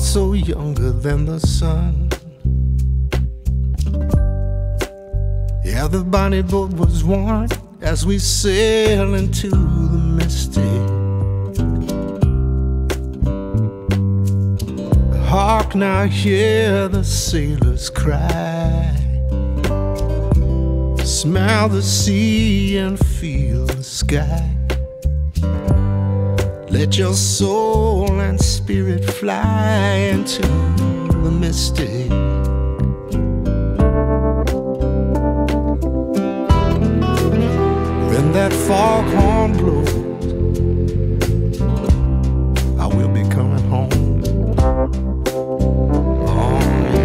also younger than the sun. Yeah, the bonnie boat was worn as we sail into the misty. Hark now, hear the sailors cry. Smell the sea and feel the sky. Let your soul and spirit fly into the mystic. When that foghorn blows, I will be coming home. Oh,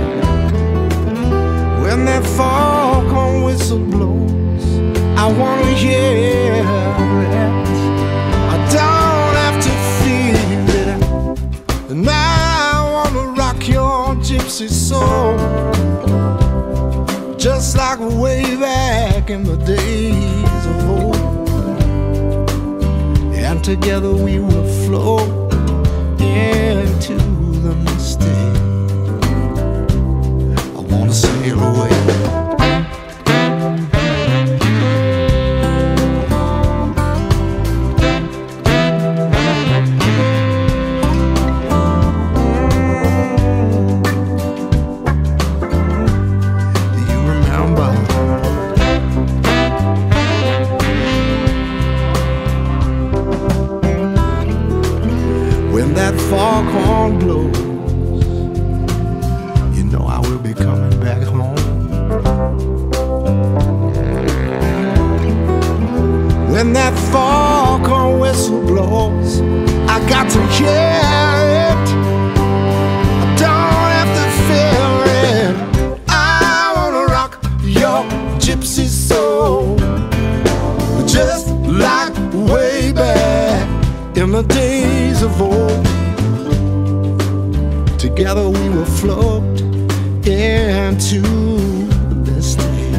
when that foghorn whistle blows, I want to hear it. I don't have to feel it. And I want to rock your gypsy soul, just like way back in the days of old. And together we will float into the mystic. I want to sail away. When that foghorn blows, you know I will be coming back home. When that foghorn whistle blows, I got to hear it. I don't have to feel it. I wanna rock your gypsy soul, just like way back in the days of old. Together we will float into the mystic,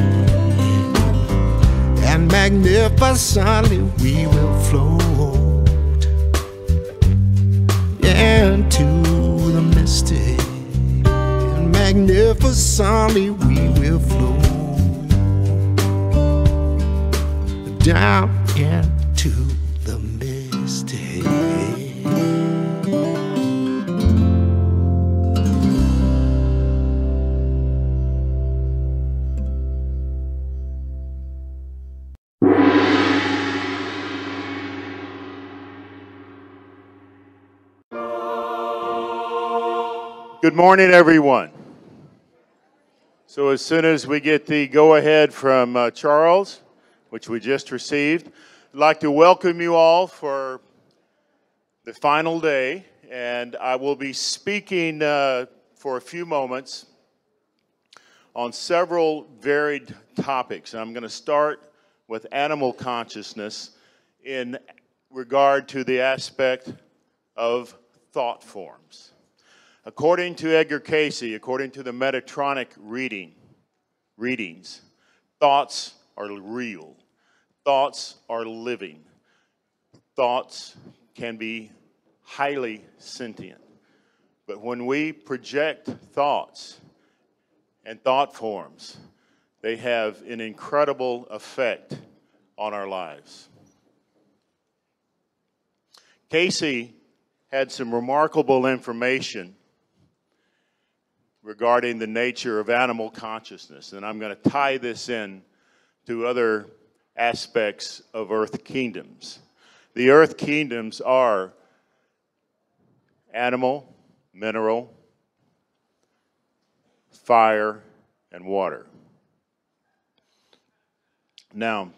and magnificently we will float into the mystic, and magnificently we will float down into the mystic. Good morning, everyone. So as soon as we get the go-ahead from Charles, which we just received, I'd like to welcome you all for the final day, and I will be speaking for a few moments on several varied topics. And I'm going to start with animal consciousness in regard to the aspect of thought forms. According to Edgar Cayce, according to the Metatronic readings, thoughts are real. Thoughts are living. Thoughts can be highly sentient. But when we project thoughts and thought forms, they have an incredible effect on our lives. Cayce had some remarkable information regarding the nature of animal consciousness, and I'm going to tie this in to other aspects of earth kingdoms. The earth kingdoms are animal, mineral, fire, and water. Now,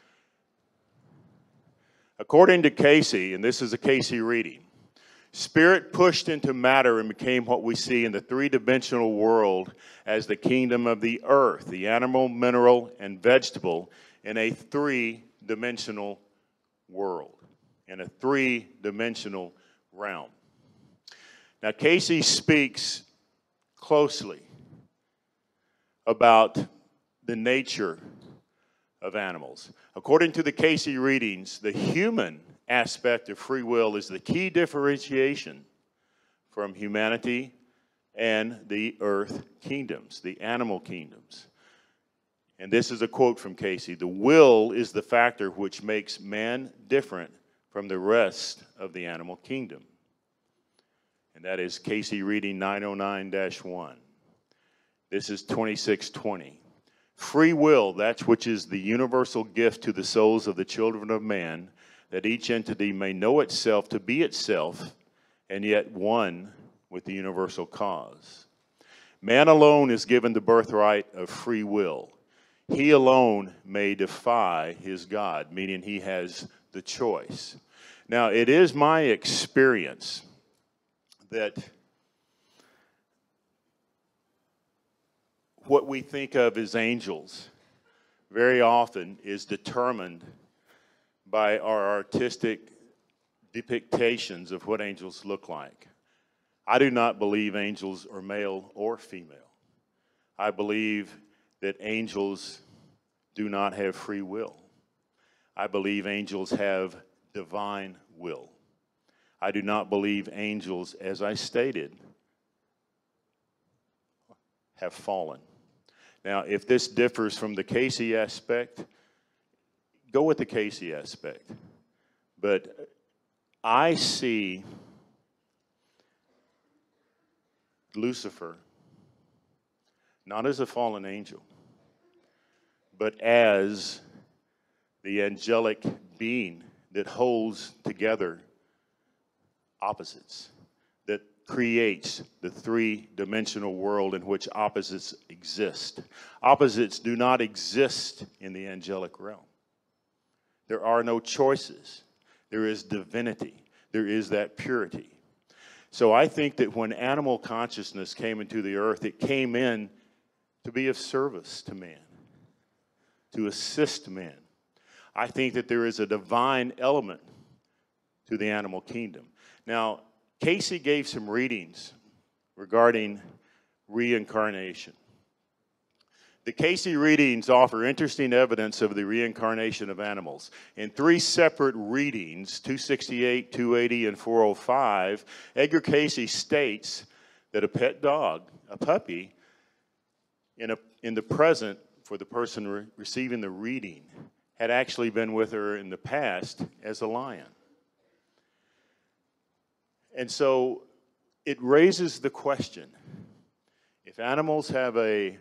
according to Cayce, and this is a Cayce reading, spirit pushed into matter and became what we see in the three-dimensional world as the kingdom of the earth, the animal, mineral, and vegetable, in a three-dimensional world, in a three-dimensional realm. Now, Cayce speaks closely about the nature of animals. According to the Cayce readings, the human aspect of free will is the key differentiation from humanity and the earth kingdoms, the animal kingdoms. And this is a quote from Casey: "The will is the factor which makes man different from the rest of the animal kingdom." And that is Casey reading 909-1. This is 2620. "Free will, that which is the universal gift to the souls of the children of man, that each entity may know itself to be itself, and yet one with the universal cause. Man alone is given the birthright of free will. He alone may defy his God," meaning he has the choice. Now, it is my experience that what we think of as angels very often is determined by our artistic depictions of what angels look like. I do not believe angels are male or female. I believe that angels do not have free will. I believe angels have divine will. I do not believe angels, as I stated, have fallen. Now, if this differs from the Casey aspect, go with the Casey aspect. But I see Lucifer not as a fallen angel, but as the angelic being that holds together opposites, that creates the three-dimensional world in which opposites exist. Opposites do not exist in the angelic realm. There are no choices. There is divinity. There is that purity. So I think that when animal consciousness came into the earth, it came in to be of service to man, to assist man. I think that there is a divine element to the animal kingdom. Now, Casey gave some readings regarding reincarnation. The Casey readings offer interesting evidence of the reincarnation of animals. In three separate readings, 268, 280, and 405, Edgar Casey states that a pet dog, a puppy, in the present for the person receiving the reading, had actually been with her in the past as a lion. And so it raises the question, if animals have a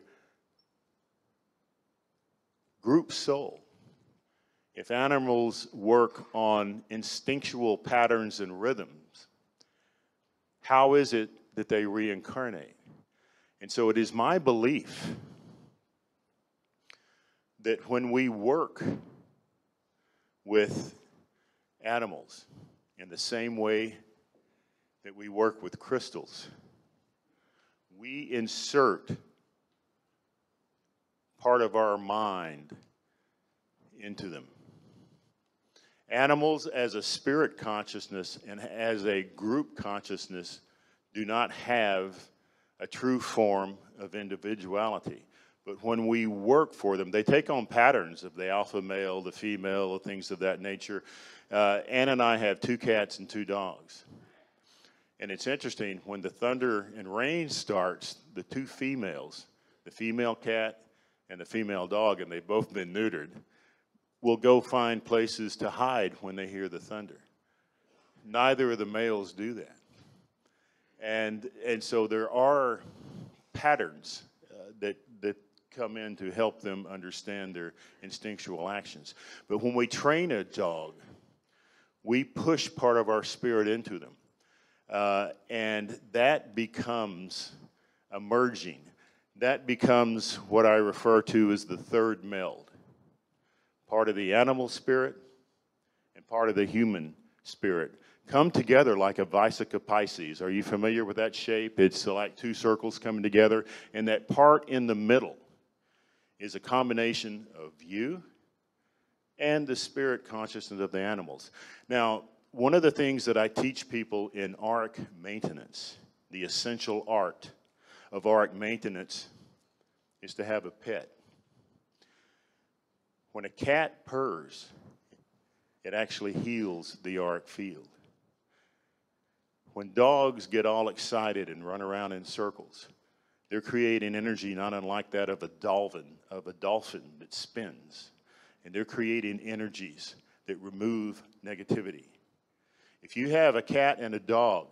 group soul, if animals work on instinctual patterns and rhythms, how is it that they reincarnate? And so it is my belief that when we work with animals in the same way that we work with crystals, we insert part of our mind into them. Animals as a spirit consciousness and as a group consciousness do not have a true form of individuality. But when we work for them, they take on patterns of the alpha male, the female, things of that nature. Ann and I have 2 cats and 2 dogs. And it's interesting, when the thunder and rain starts, the 2 females, the female cat and the female dog, and they've both been neutered, will go find places to hide when they hear the thunder. Neither of the males do that. And so there are patterns that come in to help them understand their instinctual actions. But when we train a dog, we push part of our spirit into them. And that becomes a merging. That becomes what I refer to as the third meld. Part of the animal spirit and part of the human spirit come together like a Vesica Pisces. Are you familiar with that shape? It's like 2 circles coming together, and that part in the middle is a combination of you and the spirit consciousness of the animals. Now, one of the things that I teach people in ARC maintenance, the essential art of ARC maintenance, is to have a pet. When a cat purrs, it actually heals the ARC field. When dogs get all excited and run around in circles, they're creating energy not unlike that of a dolphin that spins. And they're creating energies that remove negativity. If you have a cat and a dog,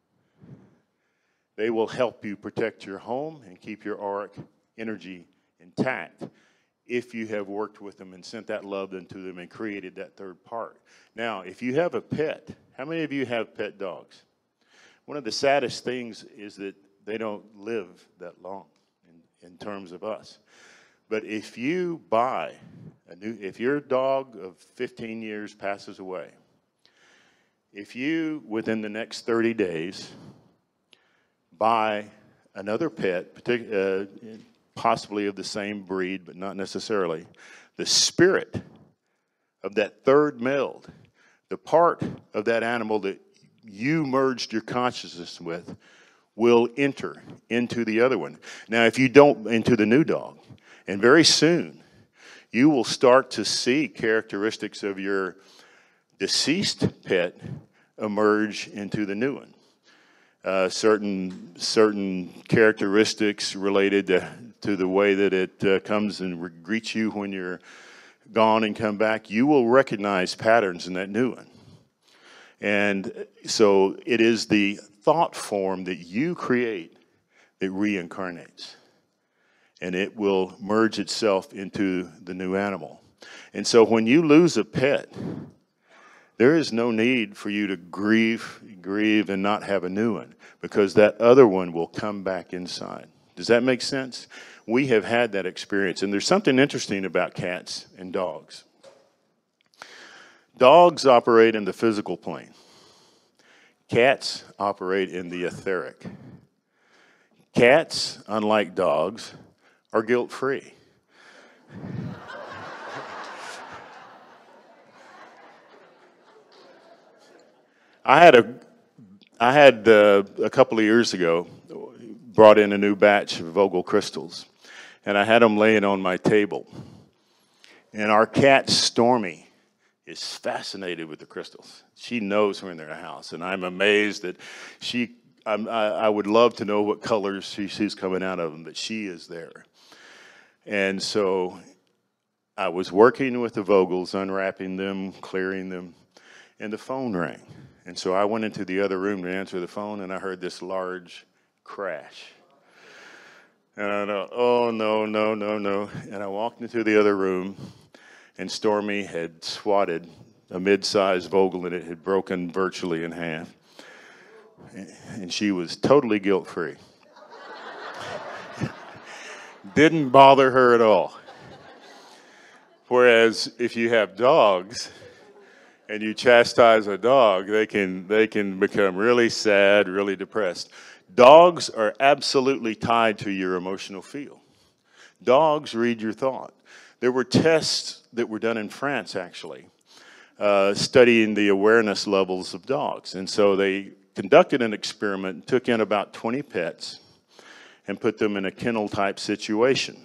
they will help you protect your home and keep your auric energy intact if you have worked with them and sent that love into them and created that third part. Now, if you have a pet, how many of you have pet dogs? One of the saddest things is that they don't live that long in terms of us. But if you buy if your dog of 15 years passes away, if you, within the next 30 days, buy another pet, possibly of the same breed, but not necessarily, the spirit of that third meld, the part of that animal that you merged your consciousness with, will enter into the other one. Now, if you don't, into the new dog, and very soon, you will start to see characteristics of your deceased pet emerge into the new one. Certain characteristics related to the way that it comes and greets you when you're gone and come back, you will recognize patterns in that new one. And so it is the thought form that you create that reincarnates. And it will merge itself into the new animal. And so when you lose a pet, there is no need for you to grieve and not have a new one, because that other one will come back inside. Does that make sense? We have had that experience. And there's something interesting about cats and dogs. Dogs operate in the physical plane. Cats operate in the etheric. Cats, unlike dogs, are guilt-free. I had a couple of years ago brought in a new batch of Vogel crystals, and I had them laying on my table. And our cat Stormy is fascinated with the crystals. She knows we're in their house, and I'm amazed that I would love to know what colors she sees coming out of them, but she is there. And so I was working with the Vogels, unwrapping them, clearing them, and the phone rang. And so I went into the other room to answer the phone, and I heard this large crash. And I thought, oh, no, no, no, no. And I walked into the other room, and Stormy had swatted a mid-sized Vogel, and it had broken virtually in half. And she was totally guilt-free. Didn't bother her at all. Whereas if you have dogs and you chastise a dog, they can become really sad, really depressed. Dogs are absolutely tied to your emotional field. Dogs read your thought. There were tests that were done in France, actually, studying the awareness levels of dogs. And so they conducted an experiment, took in about 20 pets, and put them in a kennel-type situation.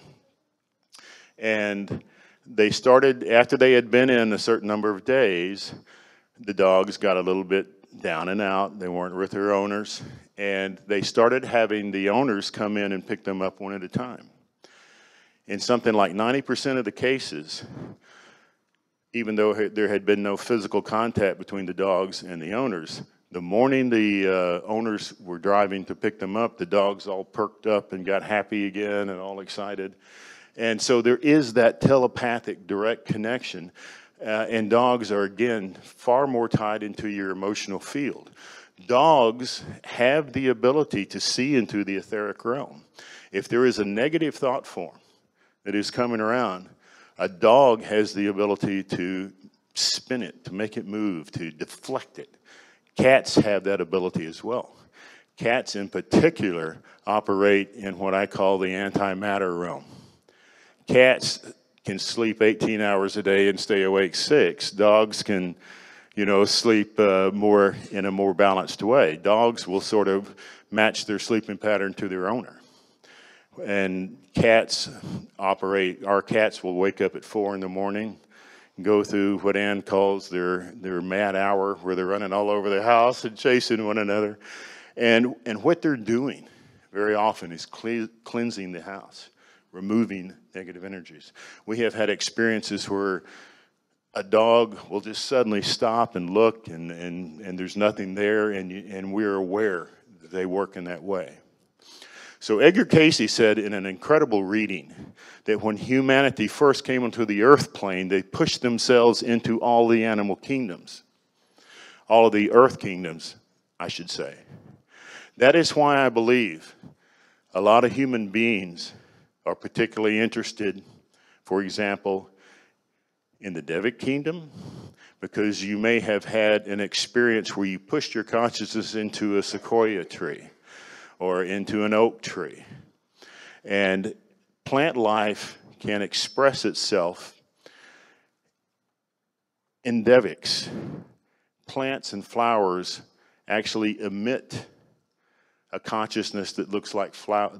And they started, after they had been in a certain number of days, the dogs got a little bit down and out. They weren't with their owners. And they started having the owners come in and pick them up one at a time. In something like 90% of the cases, even though there had been no physical contact between the dogs and the owners, the morning the owners were driving to pick them up, the dogs all perked up and got happy again and all excited. And so there is that telepathic direct connection. And dogs are, again, far more tied into your emotional field. Dogs have the ability to see into the etheric realm. If there is a negative thought form that is coming around, a dog has the ability to spin it, to make it move, to deflect it. Cats have that ability as well. Cats in particular operate in what I call the antimatter realm. Cats can sleep 18 hours a day and stay awake 6. Dogs can, sleep more in a more balanced way. Dogs will sort of match their sleeping pattern to their owner. And cats operate, our cats will wake up at 4 in the morning, go through what Ann calls their mad hour, where they're running all over the house and chasing one another. And what they're doing very often is cleansing the house, removing negative energies. We have had experiences where a dog will just suddenly stop and look, and there's nothing there, and we're aware that they work in that way. So Edgar Cayce said in an incredible reading that when humanity first came onto the earth plane, they pushed themselves into all the animal kingdoms, all of the earth kingdoms, I should say. That is why I believe a lot of human beings are particularly interested, for example, in the Devic kingdom, because you may have had an experience where you pushed your consciousness into a sequoia tree or into an oak tree. And plant life can express itself in Devics. Plants and flowers actually emit a consciousness that looks like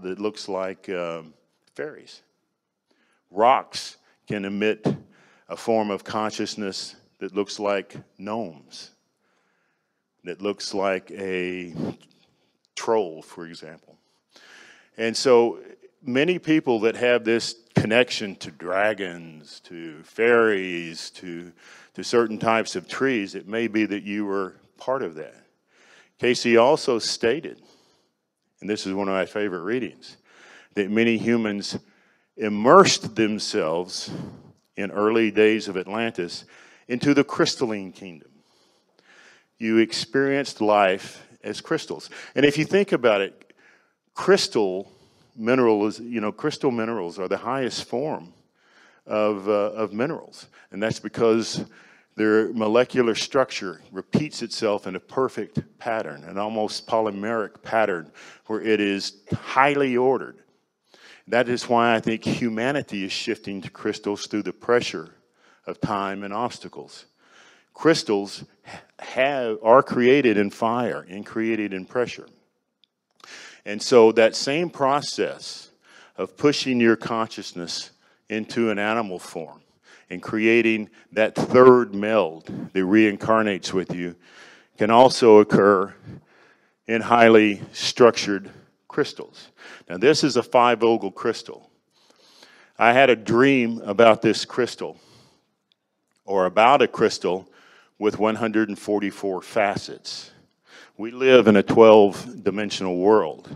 fairies. Rocks can emit a form of consciousness that looks like gnomes, that looks like a troll, for example. And so many people that have this connection to dragons, to fairies, to certain types of trees, it may be that you were part of that. Cayce also stated, and this is one of my favorite readings, that many humans immersed themselves in early days of Atlantis into the crystalline kingdom. You experienced life as crystals. And if you think about it, crystal minerals are the highest form of minerals. And that's because their molecular structure repeats itself in a perfect pattern, an almost polymeric pattern where it is highly ordered. That is why I think humanity is shifting to crystals through the pressure of time and obstacles. Crystals are created in fire and created in pressure. And so that same process of pushing your consciousness into an animal form and creating that third meld that reincarnates with you can also occur in highly structured crystals. Now, this is a 5-ogle crystal. I had a dream about this crystal, or about a crystal with 144 facets. We live in a 12-dimensional world.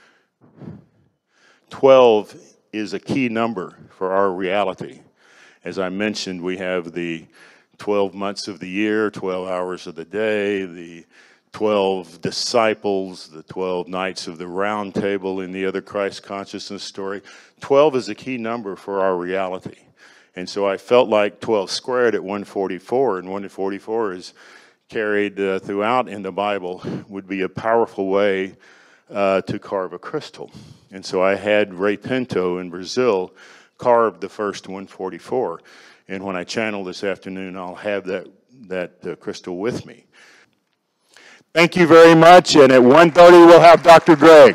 12 is a key number for our reality. As I mentioned, we have the 12 months of the year, 12 hours of the day, the 12 disciples, the 12 Knights of the Round Table in the other Christ consciousness story. 12 is a key number for our reality. And so I felt like 12 squared at 144, and 144 is carried throughout in the Bible, would be a powerful way to carve a crystal. And so I had Ray Pinto in Brazil carve the first 144. And when I channel this afternoon, I'll have that crystal with me. Thank you very much, and at 1:30 we'll have Dr. Greg.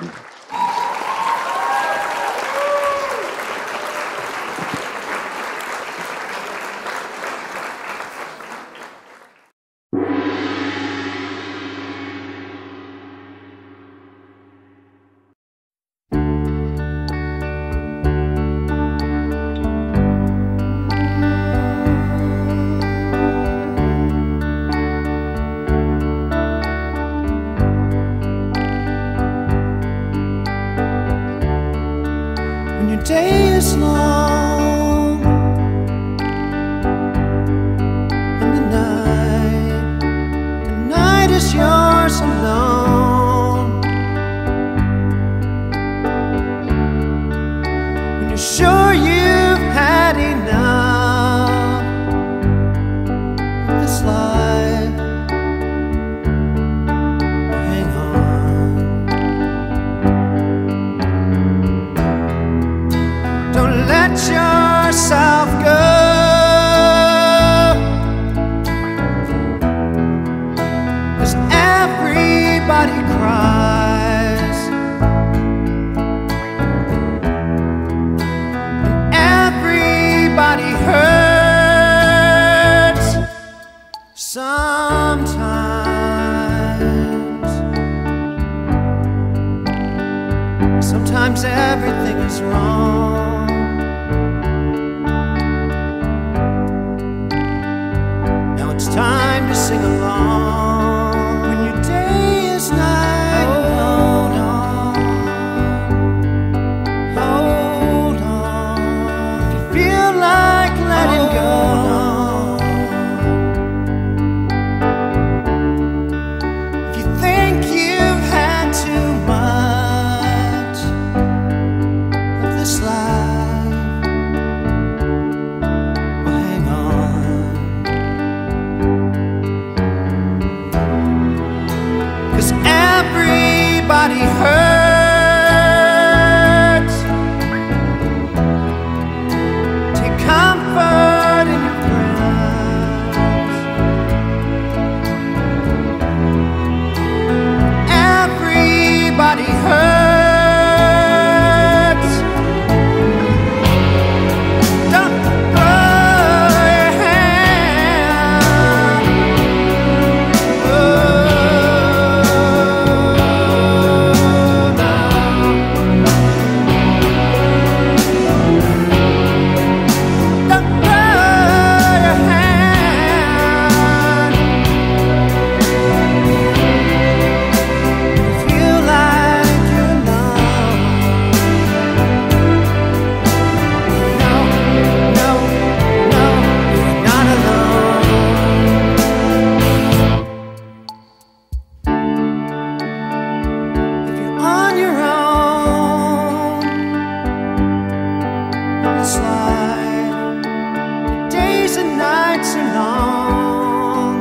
days and nights are long.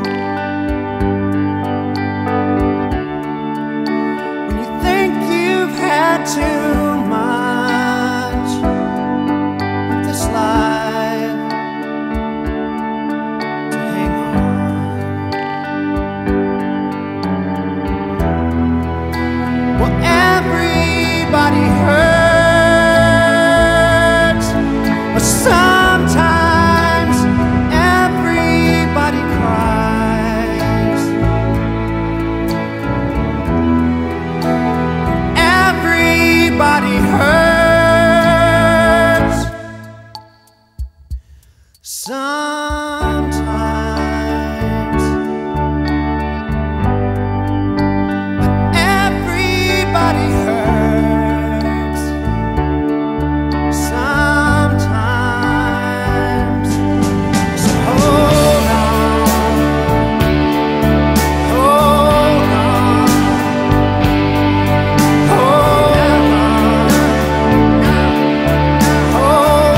When you think you've had too much of this life to hang on. Well, everybody hurts, but sometimes everybody cries. Everybody hurts sometimes, but everybody hurts sometimes. So hold on, hold on, hold on, hold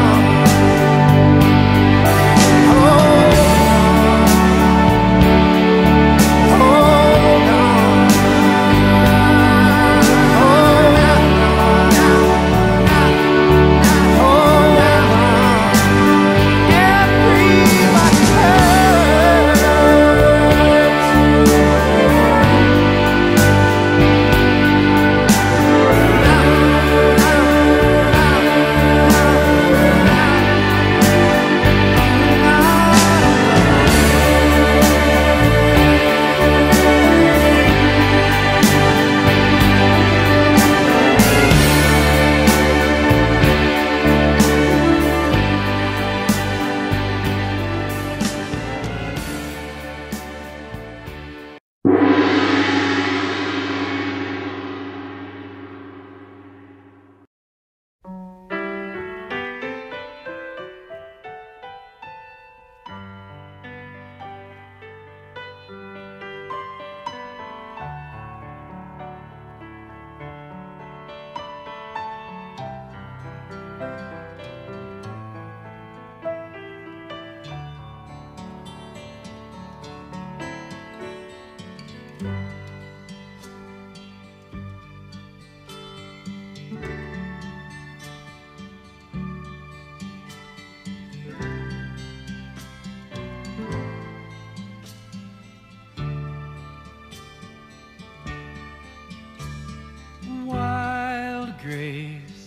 Wild grace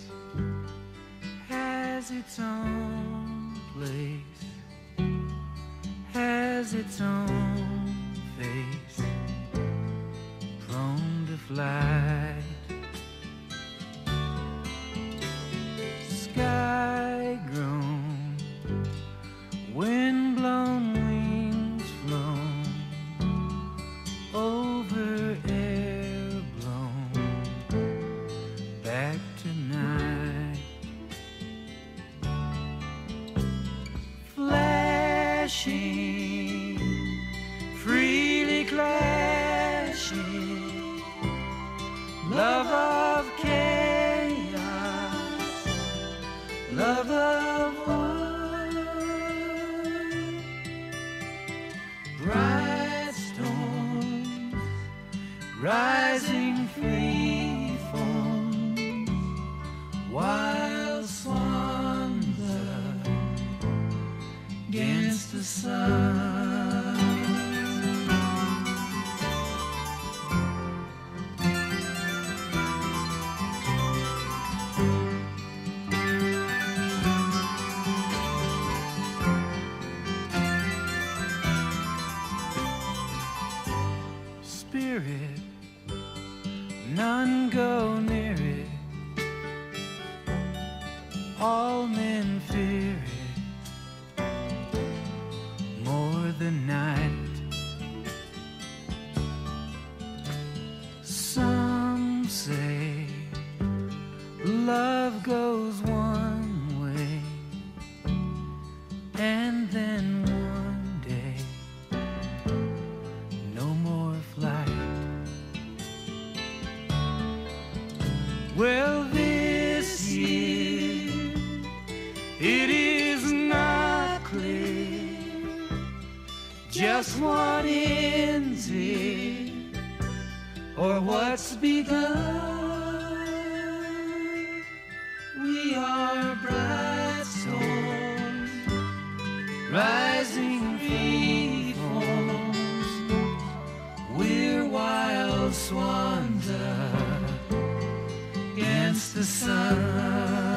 has its own place, has its own face, prone to flight. Sky grown, wind blown, wings flown, over air blown, back tonight. Flashing, freely clashing, love of chaos, love of one. Bright storms, rising free forms, wild swans up against the sun. Spirit, none go near it, all men fear it more than night. Some say love goes one way, and then one day no more flight. Well, this year it is not clear just what ends it or what's begun. We are bright storms, rising free falls. We're wild swans up against the sun.